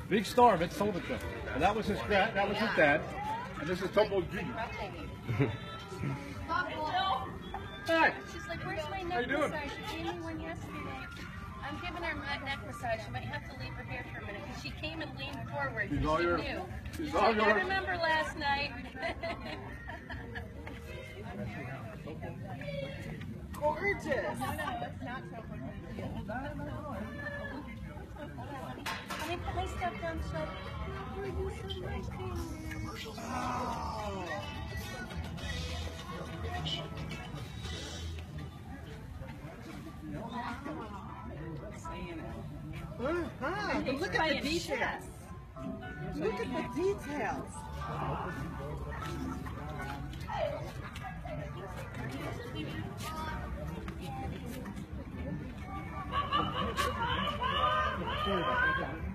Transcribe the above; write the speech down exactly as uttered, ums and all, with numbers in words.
Big star, Vince told it to him. And that was his dad, that was his dad. And this is Topo Junior Hi. She's like, where's my neck massage? She gave me one yesterday. I'm giving her my neck massage. You might have to leave her here for a minute. Because she came and leaned forward. She's She all yours. knew. She's She's all like, I yours. remember last night. Gorgeous. No, no, it's not Topo. Can I put my stuff down so I can you so much? Uh-huh. But look at the details. Look at the details. Sorry about that.